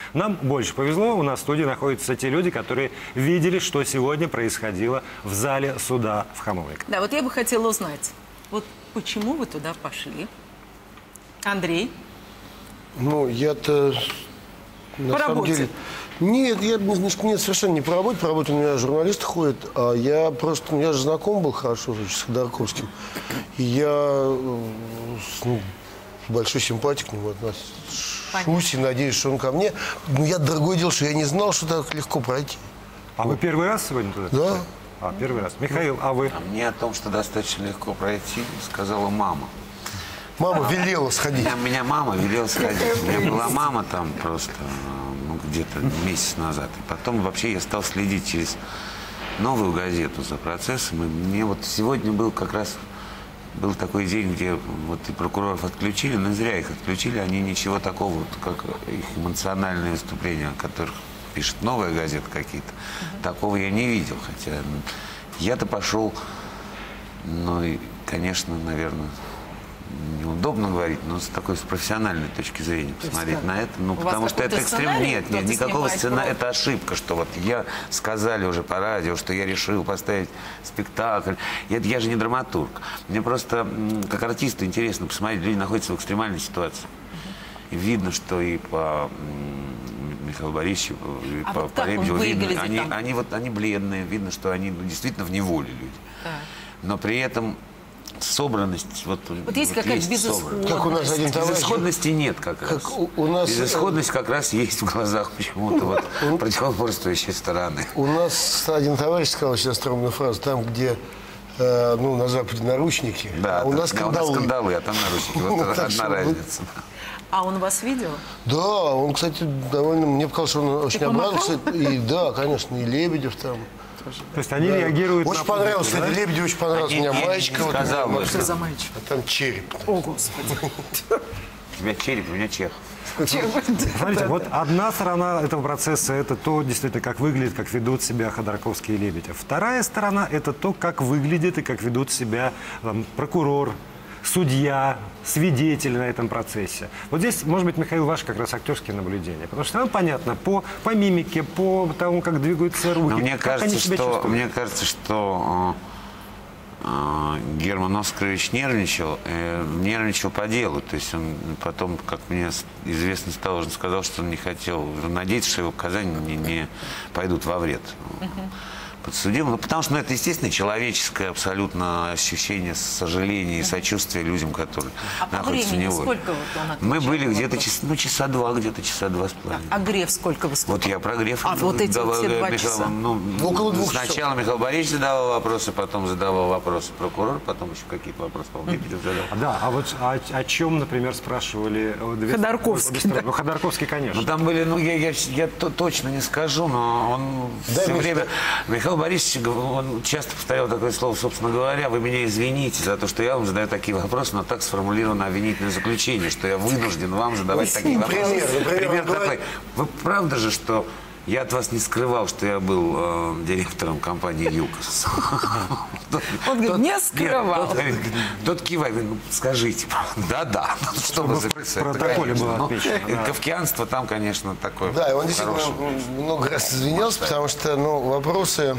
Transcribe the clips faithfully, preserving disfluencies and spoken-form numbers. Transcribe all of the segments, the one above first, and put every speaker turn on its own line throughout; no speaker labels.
Нам больше повезло, у нас в студии находятся те люди, которые видели, что сегодня происходило в зале суда в Хамовнике.
Да, вот я бы хотела узнать, вот почему вы туда пошли? Андрей?
Ну, я-то на
По
самом
работе?
деле... Нет, я, нет, совершенно не по работе. По работе у меня журналисты ходят, а я просто... Я же знаком был хорошо с Ходорковским. И я ну, большой симпатик к нему отношусь и надеюсь, что он ко мне. Но я, дорогое дело, что я не знал, что так легко пройти.
А вы первый раз сегодня туда?
Да.
А, первый раз. Михаил, а вы?
А мне о том, что достаточно легко пройти, сказала мама.
Мама велела сходить.
Меня, меня мама велела сходить. У меня была мама там просто ну, где-то месяц назад. И потом вообще я стал следить через новую газету за процессом. И мне вот сегодня был как раз был такой день, где вот и прокуроров отключили, но зря их отключили. Они ничего такого, вот, как их эмоциональные выступления, о которых пишет новая газета какие-то, uh-huh. такого я не видел. Хотя я-то пошел, ну и, конечно, наверное, неудобно говорить, но с такой с профессиональной точки зрения посмотреть
есть,
на это. Ну, потому что это экстрем. Нет, нет, никакого сценария. Это ошибка, что вот я сказали уже по радио, что я решил поставить спектакль. Я, я же не драматург. Мне просто как артисту интересно посмотреть, люди находятся в экстремальной ситуации. И видно, что и по Михаилу Борисовичу, и
а
по,
вот
по Лебедеву видно, они,
там?
они, вот, они бледные, видно, что они ну, действительно в неволе люди.
Да.
Но при этом собранность, вот,
вот есть вот какая-то безысходность.
Как у нас один товарищ...
Безысходности нет как, как раз.
У, у нас...
Безысходность как раз есть в глазах почему-то вот противоборствующей стороны.
У нас один товарищ сказал сейчас остроумную фразу, там, где э, ну, на Западе наручники,
да,
а у
там,
нас скандалы.
Да, у нас скандалы, а там наручники. Вот одна разница.
А он вас видел?
Да, он, кстати, довольно... Мне показалось, что он очень обрадовался. И, да, да, и Лебедев там.
То есть они
да.
Реагируют
очень
на...
понравилось, кстати, да? Лебедев очень понравился. У меня маечка. Вот,
сказал,
вот,
что за мальчик?
А там череп.
О, Господи.
У тебя череп, у меня чех.
Смотрите, вот одна сторона этого процесса – это то, действительно, как выглядит, как ведут себя Ходорковский и Лебедев. Вторая сторона – это то, как выглядит и как ведут себя там, прокурор, судья, свидетели на этом процессе. Вот здесь, может быть, Михаил, ваше как раз актерские наблюдения. Потому что нам понятно по, по мимике, по тому, как двигаются руки,
Но мне
как
кажется,
они себя
что,
чувствуют.
мне кажется, что э, э, Герман Оскарович нервничал, э, нервничал по делу. То есть он потом, как мне известно стало, он сказал, что он не хотел, надеяться, что его показания не, не пойдут во вред. Подсудимым. Ну, потому что ну, это, естественно, человеческое абсолютно ощущение сожаления и сочувствия людям, которые
а
находятся в него.
Сколько вот он
Мы были где-то час, ну, часа два, где-то часа два с половиной.
А Греф сколько выступал?
Вот я про Грефа.
А вот эти вот все два
Михаил,
часа?
ну,
Около двух
сначала
часов.
Михаил Борисович задавал вопросы, потом задавал вопросы прокурор, потом еще какие-то вопросы, по-моему, Лебедев задал.
Да, а вот о, о чем, например, спрашивали...
Ходорковский.
Да. Ну, Ходорковский, конечно.
Ну, там были, ну, я, я, я то, точно не скажу, но он
Дай
все
мне
время... Михаил Борисович, он часто повторял такое слово, собственно говоря, вы меня извините за то, что я вам задаю такие вопросы, но так сформулировано обвинительное заключение, что я вынужден вам задавать такие вопросы.
Пример, например,
Пример
он
такой. Вы правда же, что я от вас не скрывал, что я был э, директором компании ЮКОС?
Он говорит, не скрывал.
Тот кивает, ну скажите, да-да, чтобы записать.
В протоколе было отмечено.
Кавкианство там, конечно, такое.
Да, и он действительно много раз извинялся, потому что ну, вопросы,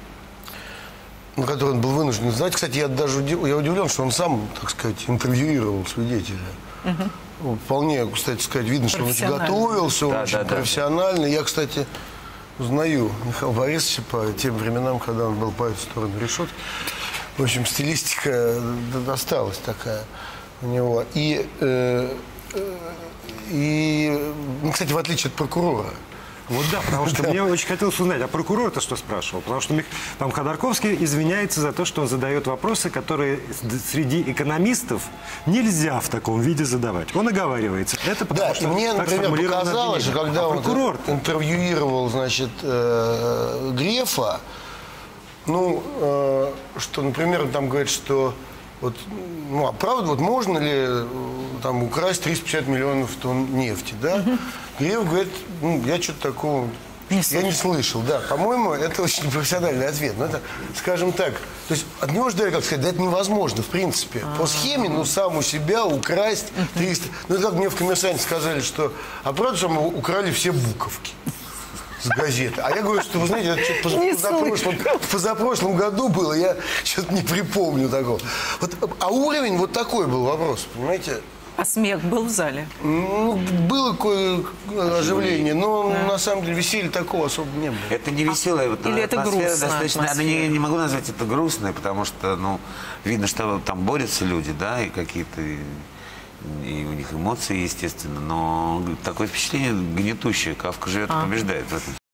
на которые он был вынужден знать. Кстати, я даже удив... я удивлен, что он сам, так сказать, интервьюировал свидетеля. Угу. Вполне, кстати сказать, видно, что он очень готовился,
да,
очень
да,
профессионально. Да. Я, кстати, узнаю Михаила Борисовича по тем временам, когда он был по эту сторону решетки. В общем, стилистика досталась такая у него. И, э, и ну, кстати, в отличие от прокурора.
Вот да, потому что мне очень хотелось узнать, а прокурор-то что спрашивал? Потому что там Ходорковский извиняется за то, что он задает вопросы, которые среди экономистов нельзя в таком виде задавать. Он оговаривается. Это потому,
да,
что
и мне, например, показалось, когда а он прокурор интервьюировал, значит, э, Грефа, ну, э, что, например, он там говорит, что вот, ну, а правда, вот можно ли там украсть триста пятьдесят миллионов тонн нефти, да? Uh-huh. Греф говорит, ну, я что-то такого
Не
Я не слышал, да. По-моему, это очень профессиональный ответ. Но это, скажем так, то есть от него ждали, как сказать, да это невозможно, в принципе. По схеме, ну, сам у себя украсть триста. Ну, это как мне в «Коммерсанте» сказали, что, а правда, что мы украли все буковки с газеты. А я говорю, что, вы знаете, это что-то
Не
позапрошлом, позапрошлом году было, я что-то не припомню такого. Вот, а уровень вот такой был вопрос, понимаете?
А смех был в зале?
Ну, было кое оживление, но на самом деле веселья такого особо не было.
Это не веселая вот,
Или это
атмосфера
грустная
достаточно.
атмосфера?
Я не, не могу назвать это грустной, потому что, ну, видно, что там борются люди, да, и какие-то, и, и у них эмоции, естественно, но такое впечатление гнетущее. Кафка живет и побеждает в этом.